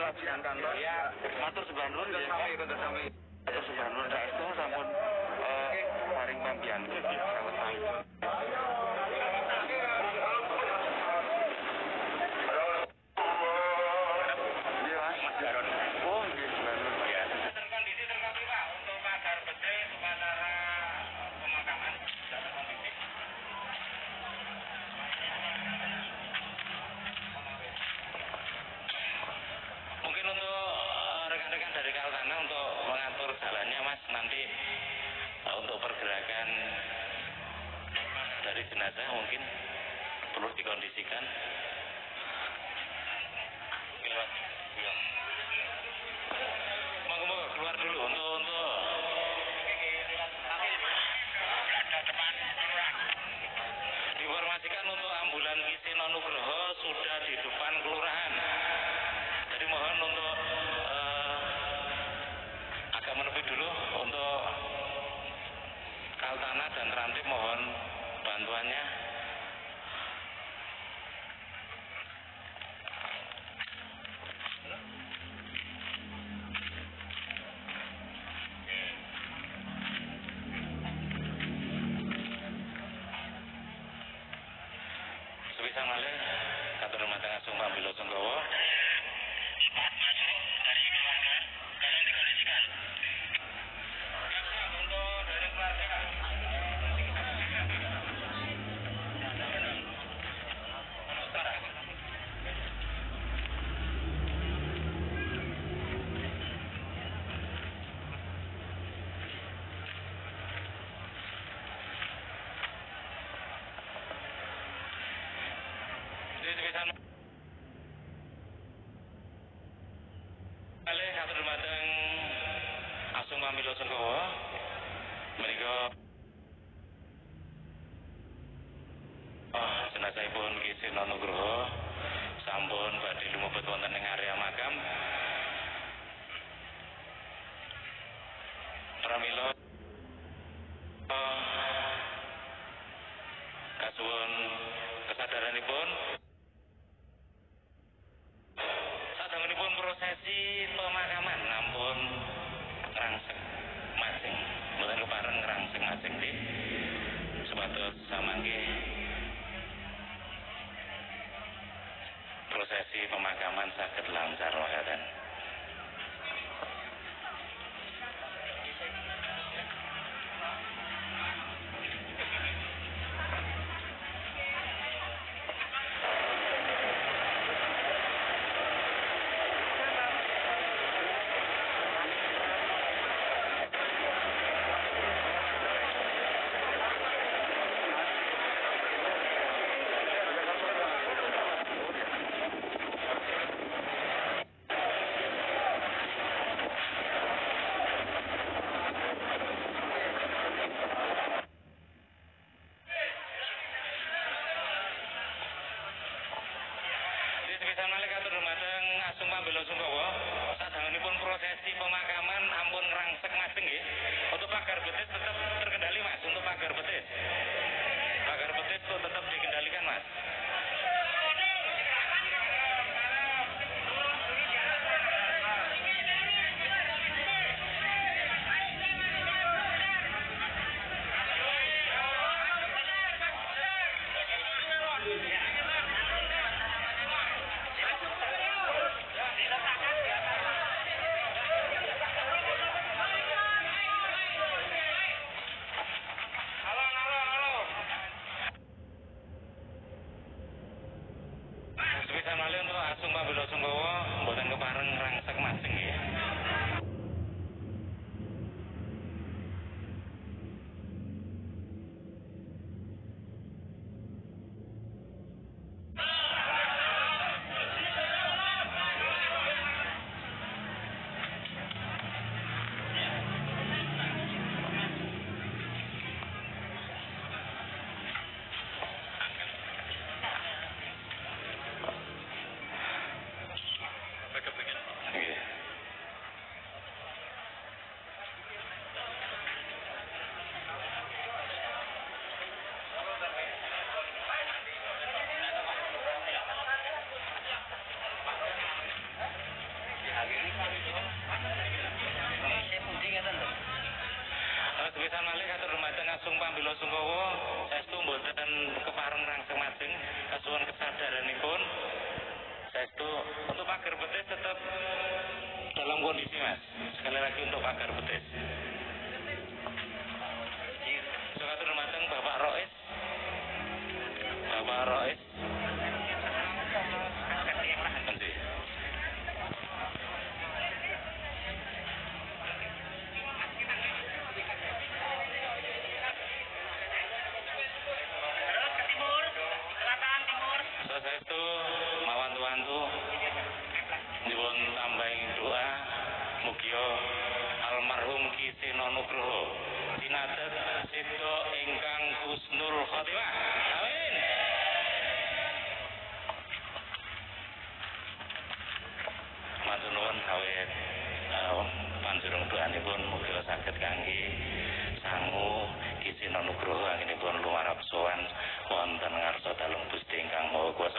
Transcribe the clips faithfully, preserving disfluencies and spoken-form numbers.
kewajiban kantor. Ya, matur sembah nuwun Sudah sampai sudah sampai. matur sembah nuwun saestu sampun eh paring pambiyantu sawet sami. Iya, Mas Garon. Oh, nggih, sembah nuwun. Ya. Terkondisi terkondisi Pak untuk pagar betis upacara pemakaman sudah terkondisi. Mungkin untuk rekan-rekan dari Kaltana untuk mengatur jalannya Mas, nanti uh, untuk pergerakan dari jenazah mungkin perlu dikondisikan. Keluar, ya. Monggo keluar dulu untuk untuk diinformasikan untuk ambulan Kisino Nugroho sudah di depan kelurahan. Jadi mohon untuk uh, agak menepi dulu untuk Kaltana dan Trantip, mohon bantuannya. Sebisa malih katur dumateng Asung Pambilo Sungkowo. Cepat masuk dari keluarga, tolong dikondisikan. Siap-siap untuk dari keluarga. Jadi sebisa malih katur dumateng Asung Pambilo Sungkowo. Menika oh, jenazahipun Kisino Nugroho sampun badhe lumebet wonten ing area makam. Pramila oh, kasuwun kesadaranipun sadangunipun prosesi pemakaman nampun ngrangsek masing mboten kepareng ngrangsek masing nggih supados samangke prosesi pemakaman saged lancar makaten. Asung Pambilo Sungkowo sadangunipun prosesi pemakaman ampun ngrangsek masing nggih. Untuk pagar betis tetap terkendali Mas, untuk pagar betis. Pagar betis itu tetap dikendalikan Mas. Malih untuk Asung Pambilo Sungkowo mboten kepareng ngrangsek masing nggih. kondisi mas. Sekali lagi untuk pagar betis. Sekatur mateng Bapak Rois. Bapak Rois. Nanti. Itu mawantu-wantu nyuwun tambahi doa mugia almarhum Ki Seno Nugroho sinadet sedo ingkang husnul khotimah. Amin. Matur nuwun awit panjurung doanipun mugia saged kangge sangu Ki Seno Nugroho anggenipun lumarap sowan wonten ngarsa dalem Gusti ingkang Maha Kuwasa.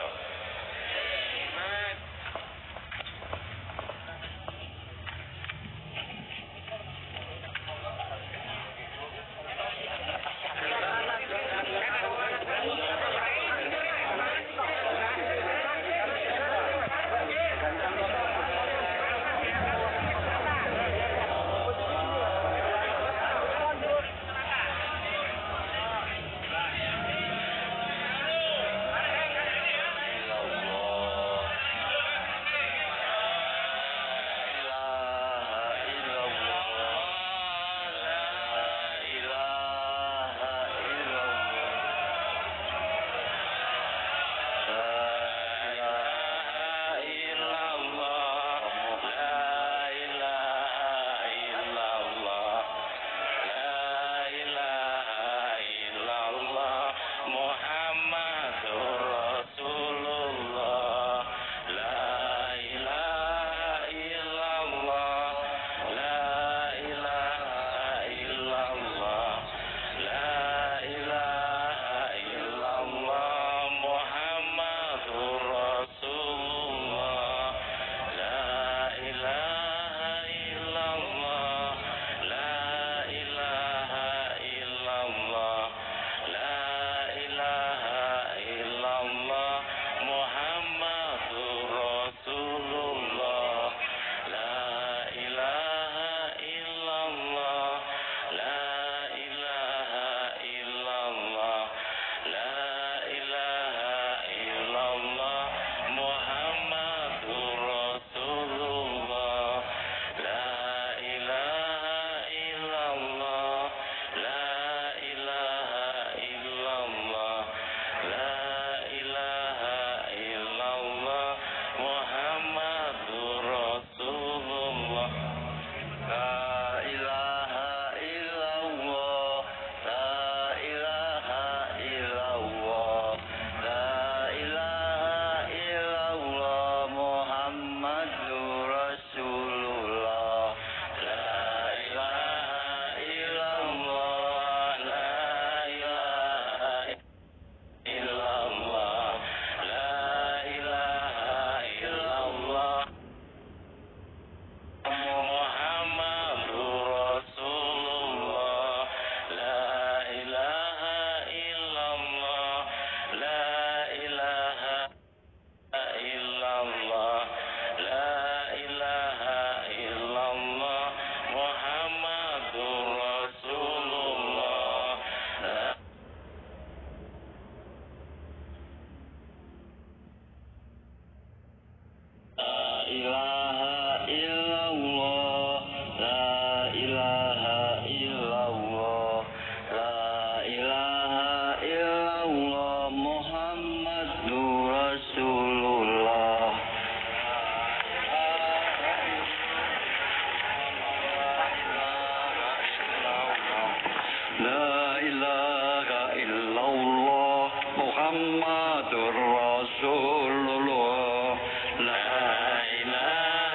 Muhammadur Rasulullah. La ilaha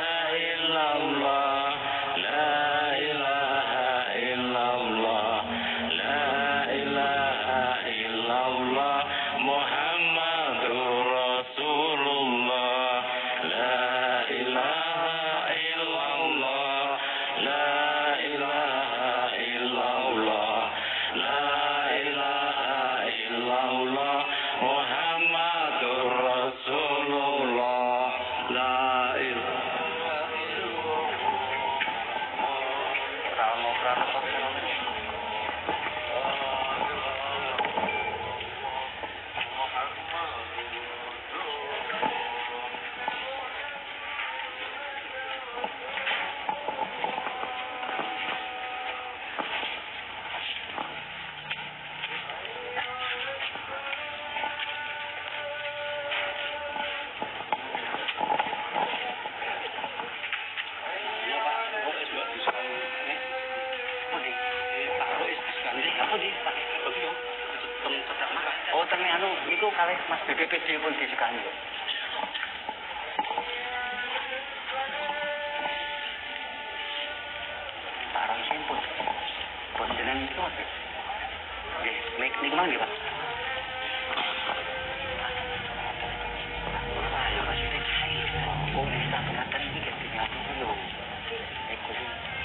B P P D pun disekani. Parang simpul. Pun jenengan itu apa? Nggih, mek niku mangke, Pak. Ayo kasih cai. Oh, ini tak kelihatan iki ketinggalan dulu. Ekor.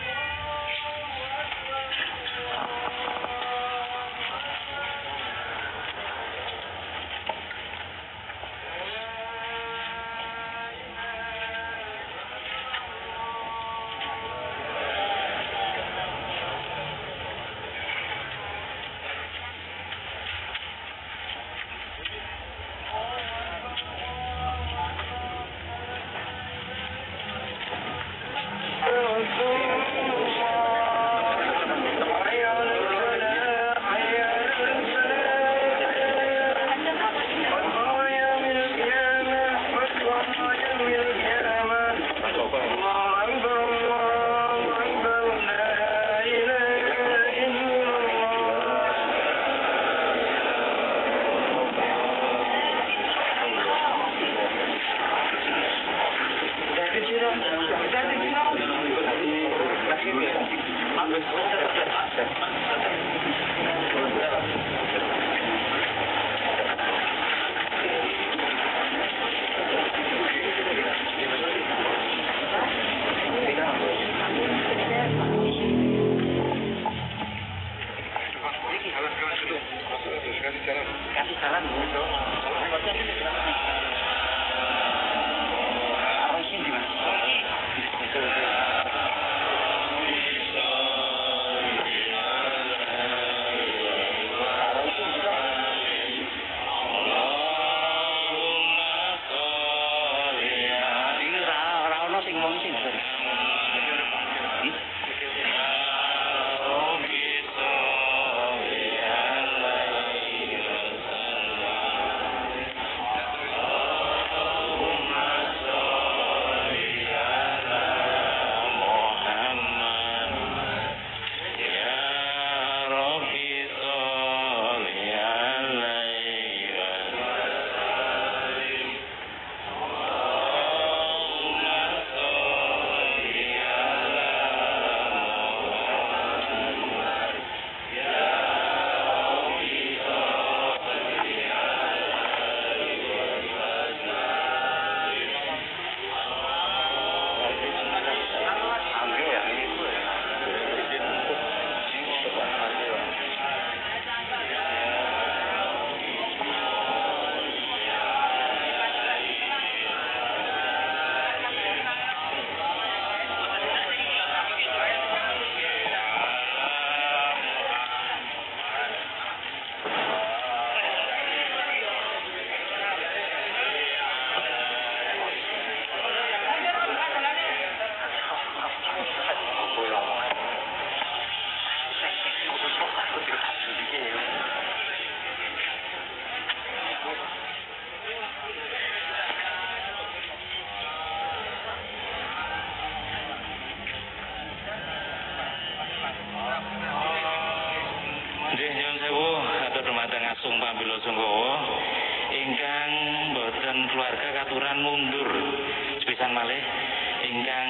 Ingkang boten keluarga katuran mundur sepisan malih ingkang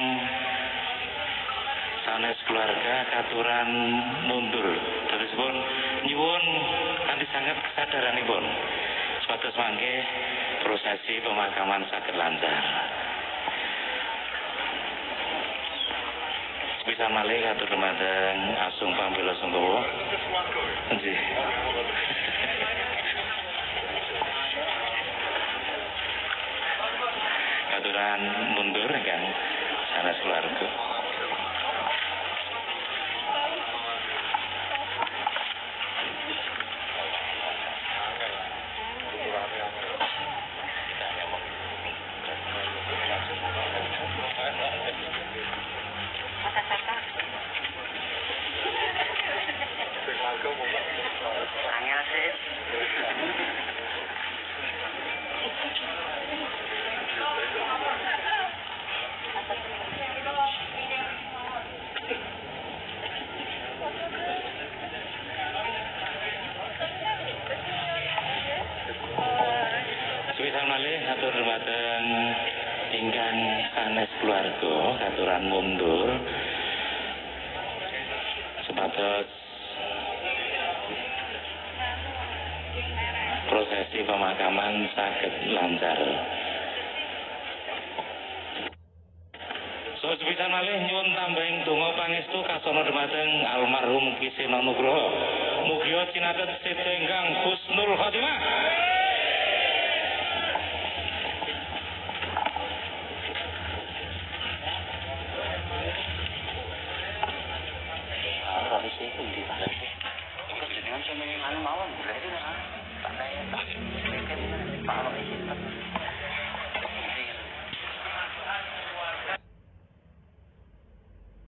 sanes keluarga katuran mundur terusipun nyuwun kanthi sanget kesadaranipun supados mangke prosesi pemakaman saged lancar. Sepisan malih katur dumateng Asung Pambela Sungkowo. Nggih. Katuran mundur kan sanes keluarga. Angel sih. ingkang sanes keluarga katuran mundur supados prosesi pemakaman saged lancar. So sepisan malih nyuwun tambahing donga pangestu kasana dhumateng almarhum Ki Sena Nugroho. Mugi cinatet sedaya ingkang husnul khotimah.